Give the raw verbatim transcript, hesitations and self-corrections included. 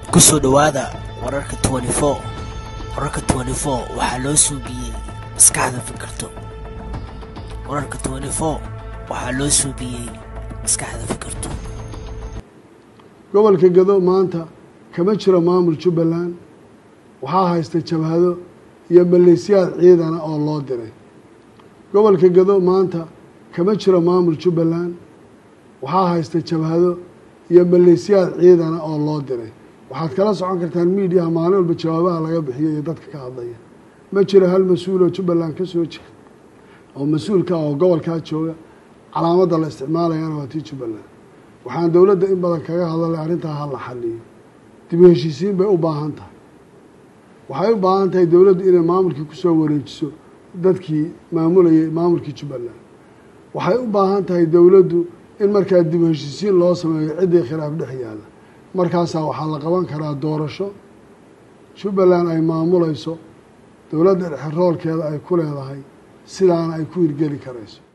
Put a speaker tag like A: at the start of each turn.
A: kusoo dhawaada wararka twenty four wararka twenty four waxaa loo suubiyey maskaxda fikirto wararka twenty four waxaa loo suubiyey maskaxda fikirto
B: gobolka Gado maanta kama jiro maamul Jubbaland waxaa haysta jabhado iyo maleeshiyaad ciidan oo loo diray gobolka Gado maanta kama jiro maamul Jubbaland waxaa haysta jabhado iyo maleeshiyaad ciidan oo loo diray waxaad kala socon kartaan media maalin walba jawaabaha laga bixiyo iyo dadka ka hadlaya ma jiro hal mas'uul oo Jubbaland ka soo jeeda oo mas'uulka oo gobolka jooga calaamada la isticmaalayana waa tii Jubbaland waxaan dawladda in badan kaga hadalay arrinta hal la xalliyo dib u heshiisiin bay u baahan tahay waxay u baahan tahay dawladdu inay maamulkii ku soo wareejiso dadkii maamulayay maamulkii Jubbaland waxay u baahan tahay dawladdu in markaa dib u heshiisiin loo sameeyo cidii khilaaf dhex yaala markaas waxaa la qaban karaa doorasho Jubbaland ay maamulayso dawladda xeerarkeeda ay ku leedahay sidaana ay ku hirgeli karayso